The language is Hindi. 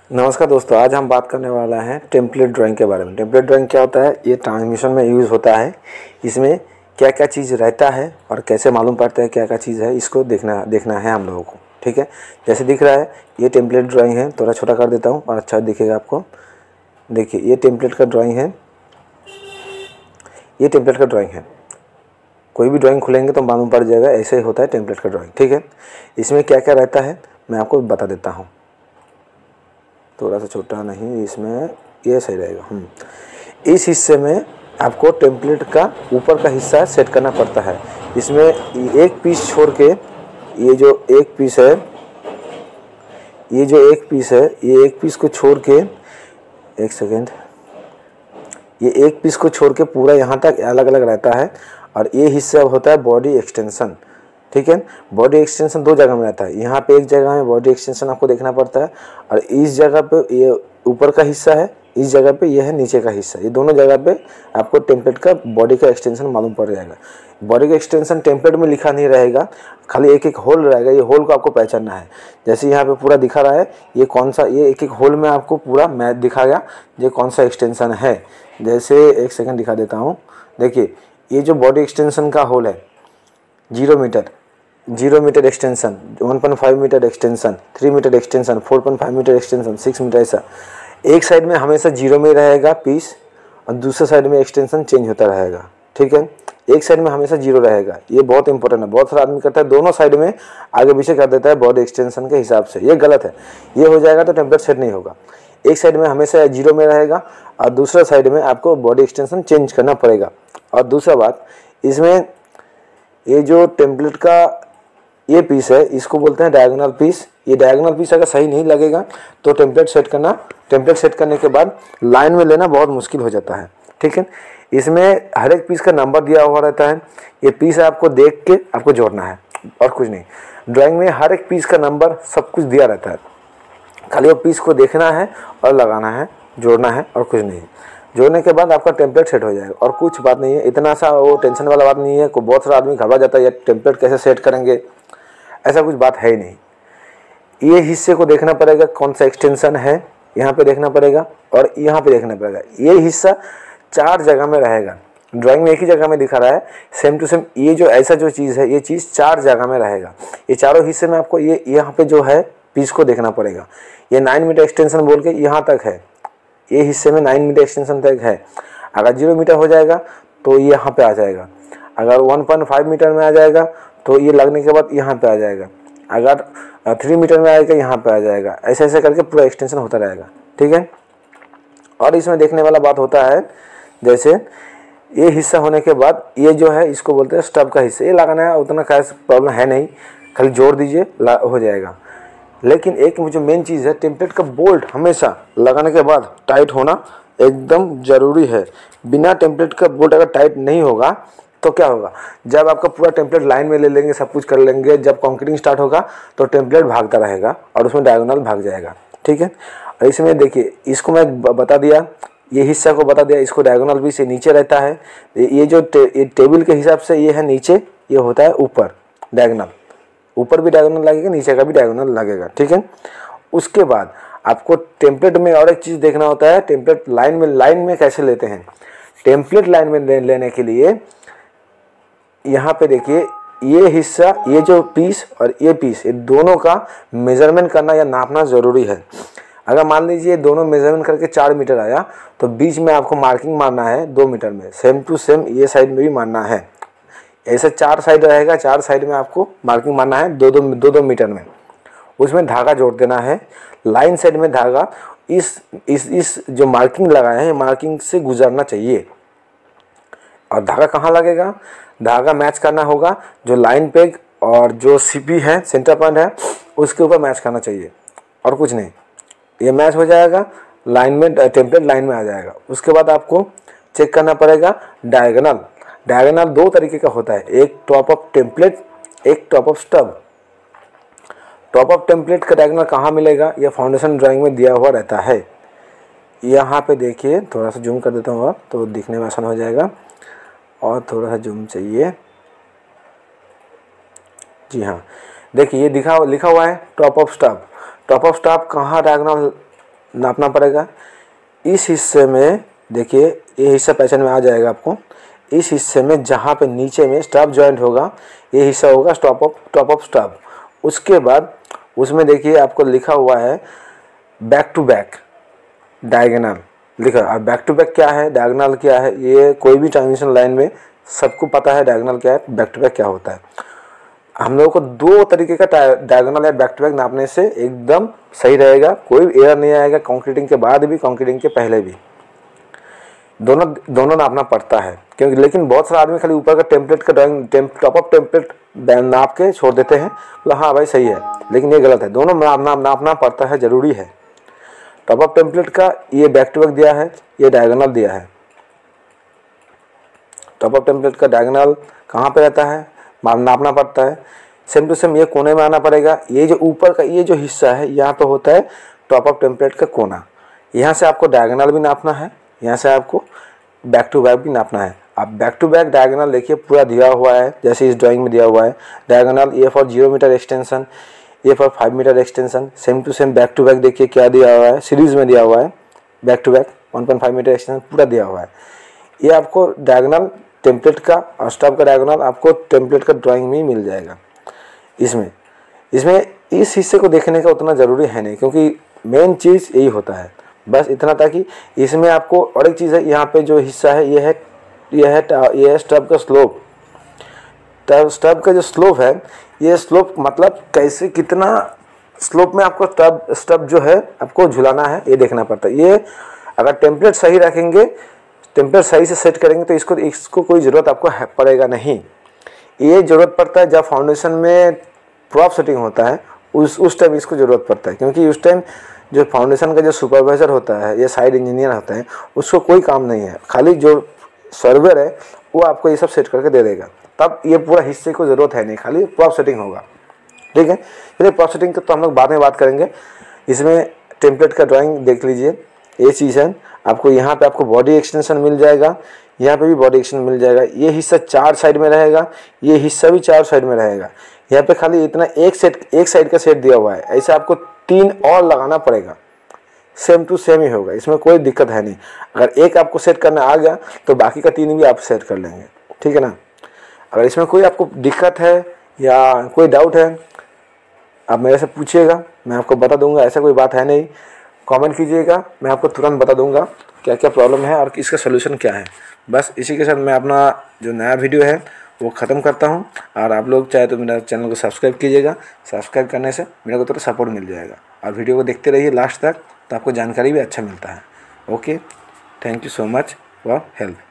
नमस्कार दोस्तों, आज हम बात करने वाला है टेम्पलेट ड्राइंग के बारे में। टेम्पलेट ड्राइंग क्या होता है? ये ट्रांसमिशन में यूज़ होता है। इसमें क्या क्या चीज़ रहता है और कैसे मालूम पड़ता है क्या क्या चीज़ है, इसको देखना है हम लोगों को। ठीक है, जैसे दिख रहा है ये टेम्पलेट ड्राइंग है। थोड़ा छोटा कर देता हूँ और अच्छा दिखेगा आपको। देखिए ये टेम्पलेट का ड्राइंग है, ये टेम्पलेट का ड्राइंग है। कोई भी ड्राइंग खुलेंगे तो मालूम पड़ जाएगा, ऐसे ही होता है टेम्पलेट का ड्राइंग। ठीक है, इसमें क्या क्या रहता है मैं आपको बता देता हूँ। थोड़ा सा छोटा नहीं, इसमें ये सही रहेगा। इस हिस्से में आपको टेम्पलेट का ऊपर का हिस्सा सेट करना पड़ता है। इसमें एक पीस छोड़ के ये जो एक पीस है, ये एक पीस को छोड़ के, एक सेकेंड, ये एक पीस को छोड़ के पूरा यहाँ तक अलग अलग रहता है। और ये हिस्सा होता है बॉडी एक्सटेंशन। ठीक है, बॉडी एक्सटेंशन दो जगह में रहता है। यहाँ पे एक जगह में बॉडी एक्सटेंशन आपको देखना पड़ता है और इस जगह पे ये ऊपर का हिस्सा है, इस जगह पे ये है नीचे का हिस्सा। ये दोनों जगह पे आपको टेम्पलेट का बॉडी का एक्सटेंशन मालूम पड़ जाएगा। बॉडी का एक्सटेंशन टेम्पलेट में लिखा नहीं रहेगा, खाली एक एक होल रहेगा। ये होल को आपको पहचानना है। जैसे यहाँ पे पूरा दिखा रहा है ये कौन सा, ये एक एक होल में आपको पूरा मैच दिखा गया ये कौन सा एक्सटेंशन है। जैसे एक सेकेंड दिखा देता हूँ। देखिए ये जो बॉडी एक्सटेंशन का होल है 0 meter extension, 1.5 meter extension, 3 meter extension, 4.5 meter extension, 6 meter, ऐसा एक साइड में हमेशा 0 में रहेगा पीस और दूसरे साइड में एक्सटेंशन चेंज होता रहेगा। ठीक है, एक साइड में हमेशा 0 रहेगा। ये बहुत इंपॉर्टेंट है। बहुत सारा आदमी करता है दोनों साइड में आगे पीछे कर देता है बॉडी एक्सटेंशन के हिसाब से, ये गलत है। ये हो जाएगा तो टेम्पलेट सेट नहीं होगा। एक साइड में हमेशा 0 में रहेगा और दूसरा साइड में आपको बॉडी एक्सटेंशन चेंज करना पड़ेगा। और दूसरा बात, इसमें ये जो टेम्पलेट का ये पीस है इसको बोलते हैं डायगोनल पीस। ये डायगोनल पीस अगर सही नहीं लगेगा तो टेम्पलेट सेट करने के बाद लाइन में लेना बहुत मुश्किल हो जाता है। ठीक है, इसमें हर एक पीस का नंबर दिया हुआ रहता है। ये पीस आपको देख के आपको जोड़ना है और कुछ नहीं। ड्राइंग में हर एक पीस का नंबर सब कुछ दिया रहता है, खाली वो पीस को देखना है और लगाना है, जोड़ना है और कुछ नहीं। जोड़ने के बाद आपका टेम्पलेट सेट हो जाएगा और कुछ बात नहीं है। इतना सा वो टेंशन वाला बात नहीं है। को बहुत सारा आदमी घबरा जाता है ये टेम्पलेट कैसे सेट करेंगे, ऐसा कुछ बात है ही नहीं। ये हिस्से को देखना पड़ेगा कौन सा एक्सटेंशन है, यहाँ पे देखना पड़ेगा और यहाँ पे देखना पड़ेगा। ये हिस्सा 4 जगह में रहेगा। ड्राइंग में एक ही जगह में दिखा रहा है, सेम टू सेम ये जो ऐसा जो चीज़ है ये चीज़ 4 जगह में रहेगा। ये चारों हिस्से में आपको ये यहाँ पे जो है पीस को देखना पड़ेगा। ये 9 मीटर एक्सटेंशन बोल के यहाँ तक है, ये हिस्से में 9 मीटर एक्सटेंशन तक है। अगर 0 मीटर हो जाएगा तो ये यहाँ पे आ जाएगा। अगर 1.5 मीटर में आ जाएगा तो ये लगने के बाद यहाँ पे आ जाएगा। अगर 3 मीटर में आएगा यहाँ पे आ जाएगा। ऐसे ऐसे करके पूरा एक्सटेंशन होता रहेगा। ठीक है, और इसमें देखने वाला बात होता है, जैसे ये हिस्सा होने के बाद ये जो है इसको बोलते हैं स्टब का हिस्सा। ये लगाना है उतना खास प्रॉब्लम है नहीं, खाली जोड़ दीजिए हो जाएगा। लेकिन एक जो मेन चीज़ है, टेम्पलेट का बोल्ट हमेशा लगाने के बाद टाइट होना एकदम ज़रूरी है। बिना टेम्पलेट का बोल्ट अगर टाइट नहीं होगा तो क्या होगा, जब आपका पूरा टेम्पलेट लाइन में ले लेंगे, सब कुछ कर लेंगे, जब कंक्रीटिंग स्टार्ट होगा तो टेम्पलेट भागता रहेगा और उसमें डायगोनल भाग जाएगा। ठीक है, और इसमें देखिए इसको मैं बता दिया, ये हिस्सा को बता दिया, इसको डायगोनल भी से नीचे रहता है। ये जो ये टेबल के हिसाब से ये है नीचे, ये होता है ऊपर डायगोनल। ऊपर भी डायगोनल लगेगा, नीचे का भी डायगोनल लगेगा। ठीक है, उसके बाद आपको टेम्पलेट में और एक चीज़ देखना होता है, टेम्पलेट लाइन में कैसे लेते हैं। टेम्पलेट लाइन में लेने के लिए यहाँ पे देखिए ये हिस्सा, ये जो पीस और ये पीस, ये दोनों का मेजरमेंट करना या नापना ज़रूरी है। अगर मान लीजिए दोनों मेजरमेंट करके 4 मीटर आया तो बीच में आपको मार्किंग मारना है 2 मीटर में, सेम टू सेम ये साइड में भी मारना है। ऐसे 4 साइड रहेगा, 4 साइड में आपको मार्किंग मारना है 2-2 मीटर में। उसमें धागा जोड़ देना है। लाइन साइड में धागा इस जो मार्किंग लगाए हैं मार्किंग से गुजरना चाहिए। और धागा कहाँ लगेगा, धागा मैच करना होगा जो लाइन पेग और जो सीपी है, सेंटर पॉइंट है, उसके ऊपर मैच करना चाहिए और कुछ नहीं। ये मैच हो जाएगा, लाइन में टेम्पलेट लाइन में आ जाएगा। उसके बाद आपको चेक करना पड़ेगा डायगोनल। डायगोनल 2 तरीके का होता है, एक टॉप ऑफ टेम्पलेट, एक top of stub. Top of template का डायगोनल कहाँ मिलेगा, यह फाउंडेशन ड्राइंग में दिया हुआ रहता है। यहाँ पे देखिए, थोड़ा सा जूम कर देता हूँ आप तो दिखने में आसान हो जाएगा, और थोड़ा सा जूम चाहिए। जी हाँ, देखिए ये लिखा हुआ है top of stub. Top of stub कहाँ डायगोनल नापना पड़ेगा। इस हिस्से में देखिए, ये हिस्सा पहचान में आ जाएगा आपको। इस हिस्से में जहाँ पे नीचे में स्टब जॉइंट होगा, ये हिस्सा होगा टॉप ऑफ स्टब। उसके बाद उसमें देखिए आपको लिखा हुआ है बैक टू बैक डायगोनल लिखा। अब बैक टू बैक क्या है, डायगोनल क्या है, ये कोई भी ट्रांसमिशन लाइन में सबको पता है डायगोनल क्या है, बैक टू बैक क्या होता है। हम लोगों को दो तरीके का डायगोनल या बैक टू बैक नापने से एकदम सही रहेगा, कोई एरर नहीं आएगा, कंक्रीटिंग के बाद भी कंक्रीटिंग के पहले भी दोनों नापना पड़ता है। क्योंकि लेकिन बहुत सारे आदमी खाली ऊपर का टेम्पलेट का ड्राइंग टॉप ऑफ टेम्पलेट नाप के छोड़ देते हैं, बोला हाँ भाई सही है, लेकिन ये गलत है। दोनों नापना पड़ता है, ज़रूरी है। टॉप ऑफ टेम्पलेट का ये बैक टू बैक दिया है, ये डायगोनल दिया है। टॉप ऑफ टेम्पलेट का डायगोनल कहाँ पे रहता है, नापना पड़ता है। सेम टू सेम ये कोने में आना पड़ेगा। ये जो ऊपर का ये जो हिस्सा है, यहाँ पे होता है टॉप ऑफ टेम्पलेट का कोना। यहाँ से आपको डायगोनल भी नापना है, यहाँ से आपको बैक टू बैक भी नापना है। आप बैक टू बैक डायगोनल देखिए पूरा दिया हुआ है, जैसे इस ड्राइंग में दिया हुआ है। Diagonal A for 0 meter extension, A for 5 meter extension. Same to same back to back देखिए क्या दिया हुआ है, सीरीज में दिया हुआ है। Back to back 1.5 meter extension पूरा दिया हुआ है। ये आपको डायगोनल टेम्पलेट का और स्टब का डायगोनल आपको टेम्पलेट का ड्राइंग में ही मिल जाएगा। इसमें इस हिस्से को देखने का उतना ज़रूरी है नहीं, क्योंकि मेन चीज़ यही होता है। बस इतना था कि इसमें आपको और एक चीज़ है, यहाँ पे जो हिस्सा है ये है स्टब का स्लोप। स्टब का जो स्लोप है, ये स्लोप मतलब कैसे कितना स्लोप में आपको स्टब जो है आपको झुलाना है, ये देखना पड़ता है। ये अगर टेम्पलेट सही रखेंगे, टेम्पलेट सही से सेट करेंगे तो इसको कोई ज़रूरत आपको पड़ेगा नहीं। ये ज़रूरत पड़ता है जब फाउंडेशन में प्रॉप सेटिंग होता है, उस टाइम इसको ज़रूरत पड़ता है। क्योंकि उस टाइम जो फाउंडेशन का जो सुपरवाइज़र होता है या साइड इंजीनियर होता है, उसको कोई काम नहीं है, खाली जो सर्वर है वो आपको ये सब सेट करके दे देगा। तब ये पूरा हिस्से को ज़रूरत है नहीं, खाली प्रॉप सेटिंग होगा। ठीक है, चलिए प्रॉप सेटिंग तो हम लोग बाद में बात करेंगे। इसमें टेम्पलेट का ड्राइंग देख लीजिए, ये चीज़ है। आपको यहाँ पे आपको बॉडी एक्सटेंशन मिल जाएगा, यहाँ पे भी बॉडी एक्सटेंशन मिल जाएगा। ये हिस्सा 4 साइड में रहेगा, ये हिस्सा भी 4 साइड में रहेगा। यहाँ पे खाली इतना एक साइड का सेट दिया हुआ है, ऐसे आपको 3 और लगाना पड़ेगा। सेम टू सेम ही होगा, इसमें कोई दिक्कत है नहीं। अगर एक आपको सेट करना आ गया तो बाकी का 3 भी आप सेट कर लेंगे। ठीक है ना। अगर इसमें कोई आपको दिक्कत है या कोई डाउट है, आप मेरे से पूछिएगा, मैं आपको बता दूंगा। ऐसा कोई बात है नहीं, कमेंट कीजिएगा, मैं आपको तुरंत बता दूंगा क्या क्या प्रॉब्लम है और इसका सोल्यूशन क्या है। बस इसी के साथ मैं अपना जो नया वीडियो है वो ख़त्म करता हूँ। और आप लोग चाहे तो मेरा चैनल को सब्सक्राइब कीजिएगा। सब्सक्राइब करने से मेरे को थोड़ा सपोर्ट मिल जाएगा, और वीडियो को देखते रहिए लास्ट तक, तो आपको जानकारी भी अच्छा मिलता है। Okay, thank you so much for help.